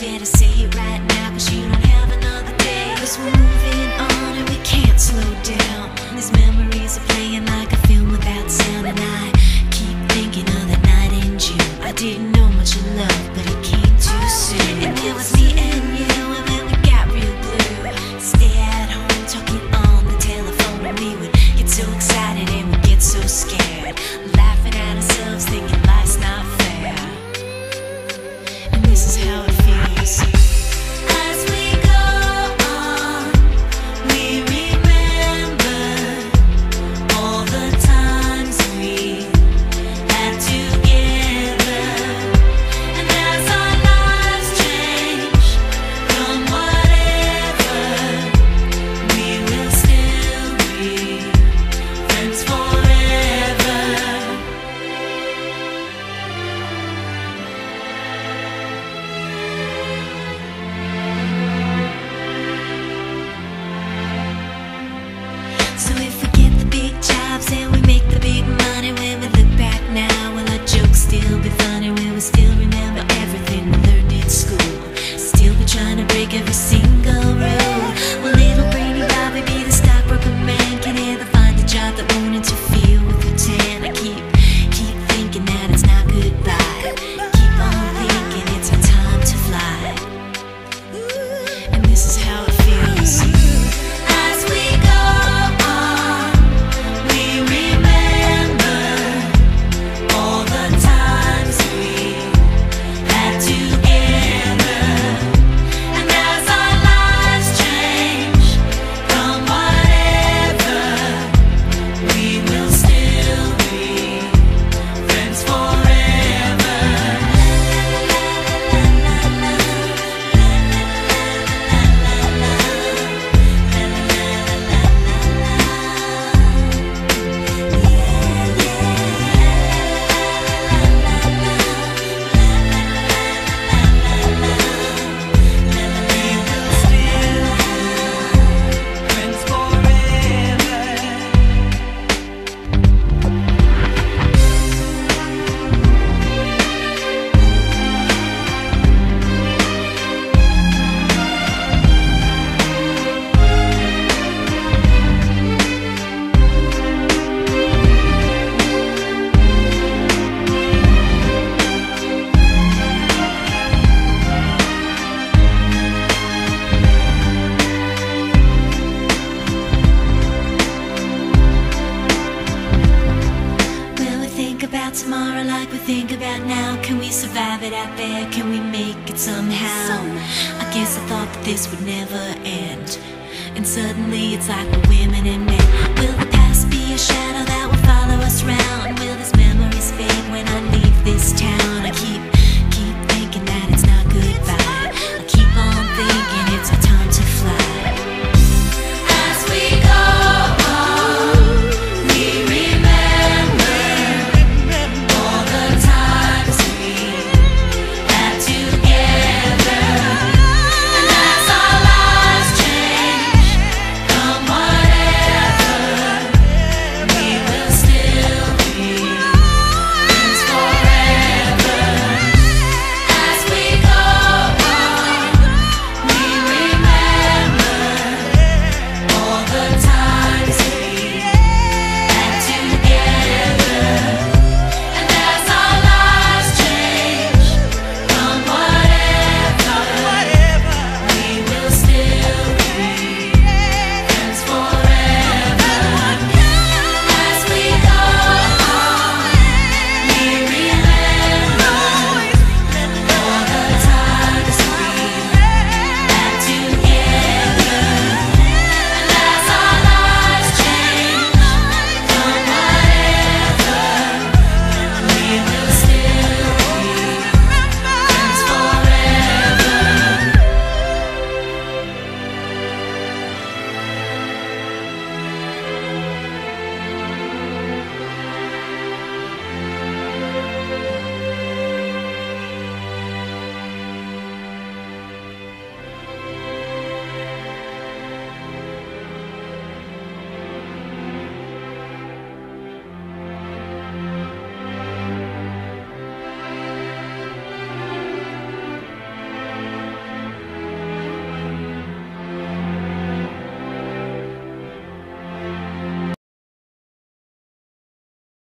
better say it right now, 'cause you don't have another day. 'Cause we're moving on and we can't slow down. These memories are playing like a film without sound, and I keep thinking of that night in June. I didn't know much of love, but it came too soon. And it was me and you, and then we got real blue. Stay at home talking on the telephone, and we would get so excited and we'd get so scared, laughing at ourselves, thinking life's not fair. And this is how it feels. As we go on, we remember all the times we had together. And as our lives change from whatever, we will still be friends forever. So if we get the big jobs and we make the big money, when we look back now, will our jokes still be funny? Will we still remember everything we learned in school? Still be trying to break every single rule? Will little brainy Bobby be the stockbroker man? Can he ever find a job that won't interfere with the tan? I keep thinking that it's not goodbye. Keep on thinking it's our time to fly. And this is how it feels. As we go on, we remember all the times we had together. And as our lives change from whatever, we will still be friends forever. Will we think about tomorrow like we think about now? Can we survive it out there? Can we make it somehow? I guess I thought that this would never end, and suddenly it's like we're women and men. Will the past be a shadow that will follow us round? Will these memories fade when I leave this town? I keep